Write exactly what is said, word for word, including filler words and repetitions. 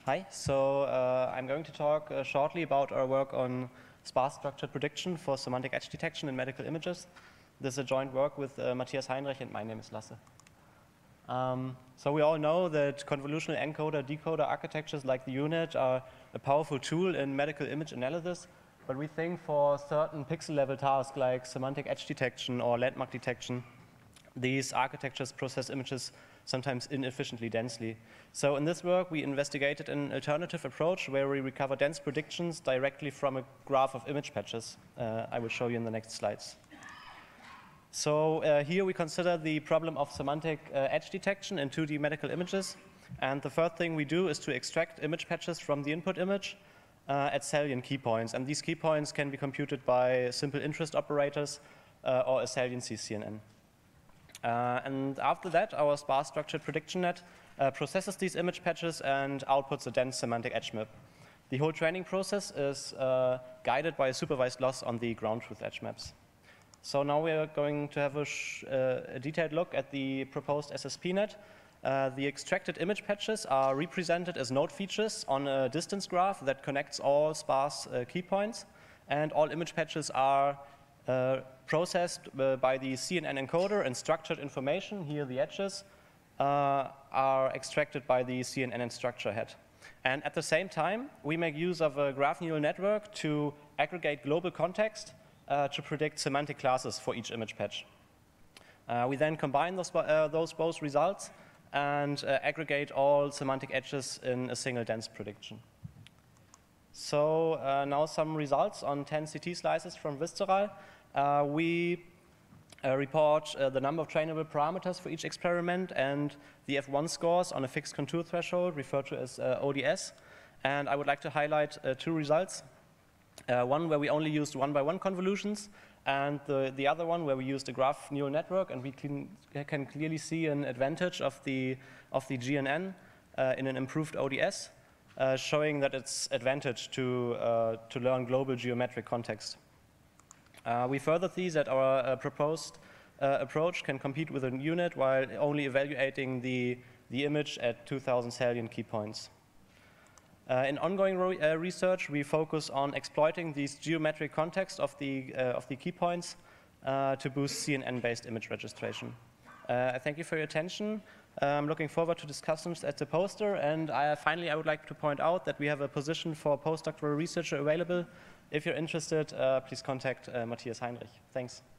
Hi, so uh, I'm going to talk uh, shortly about our work on sparse structured prediction for semantic edge detection in medical images. This is a joint work with uh, Matthias Heinrich, and my name is Lasse. Um, so we all know that convolutional encoder-decoder architectures like the UNIT are a powerful tool in medical image analysis, but we think for certain pixel-level tasks like semantic edge detection or landmark detection, these architectures process images sometimes inefficiently densely. So in this work, we investigated an alternative approach where we recover dense predictions directly from a graph of image patches. Uh, I will show you in the next slides. So uh, here we consider the problem of semantic uh, edge detection in two D medical images. And the first thing we do is to extract image patches from the input image uh, at salient key points. And these key points can be computed by simple interest operators uh, or a saliency C N N. Uh, and after that, our sparse structured prediction net uh, processes these image patches and outputs a dense semantic edge map. The whole training process is uh, guided by a supervised loss on the ground truth edge maps. So now we are going to have a, sh uh, a detailed look at the proposed S S P net. Uh, the extracted image patches are represented as node features on a distance graph that connects all sparse uh, key points, and all image patches are Uh, processed uh, by the C N N encoder, and structured information, here the edges, uh, are extracted by the C N N structure head. And at the same time, we make use of a graph neural network to aggregate global context uh, to predict semantic classes for each image patch. Uh, we then combine those, uh, those both results and uh, aggregate all semantic edges in a single dense prediction. So uh, now some results on ten C T slices from Visceral. Uh, we uh, report uh, the number of trainable parameters for each experiment and the F one scores on a fixed contour threshold, referred to as uh, O D S. And I would like to highlight uh, two results. Uh, one where we only used one-by-one convolutions, and the, the other one where we used a graph neural network, and we can, can clearly see an advantage of the, of the G N N uh, in an improved O D S. Uh, showing that it's advantage to, uh, to learn global geometric context. Uh, we further see that our uh, proposed uh, approach can compete with a UNIT while only evaluating the, the image at two thousand salient key points. Uh, in ongoing uh, research, we focus on exploiting these geometric context of the, uh, of the key points uh, to boost C N N-based image registration. Uh, I thank you for your attention. I'm looking forward to discussions at the poster, and I, finally I would like to point out that we have a position for postdoctoral researcher available. If you're interested, uh, please contact uh, Matthias Heinrich. Thanks.